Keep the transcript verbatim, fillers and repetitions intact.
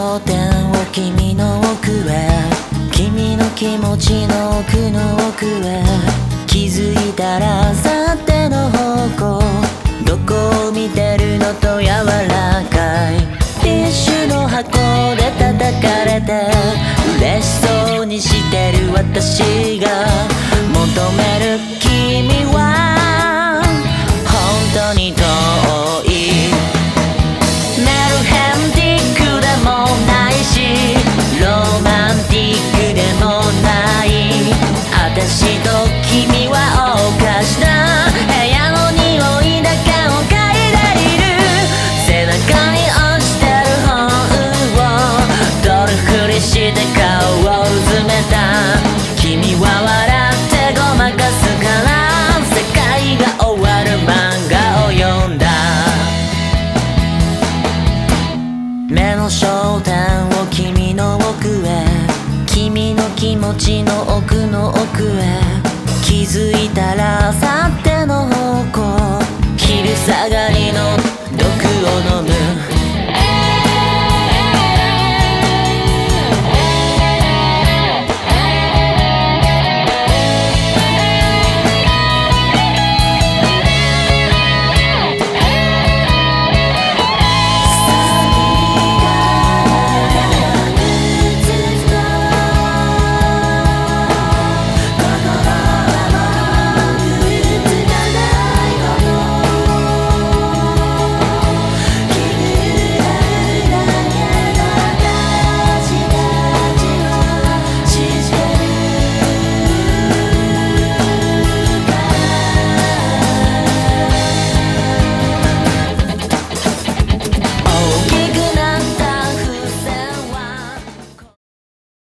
焦点を君の奥へ、君の気持ちの奥の奥へ、気づいたらさての方向、どこを見てるのと柔らかいティッシュの箱で叩かれて嬉しそうにしてる私が求める君は本当に遠い。メルヘンティックでもないしロマンティックでもない、私と君はおかしな部屋の匂いだけを嗅いでいる。背中に落ちてる本を取るふりして顔をうずめた。君は笑ってごまかすから世界が終わる漫画を読んだ。目の焦点を君の奥へ、君の気持ちの奥の奥へ、気づいたらさての方向、昼下がりの毒を飲む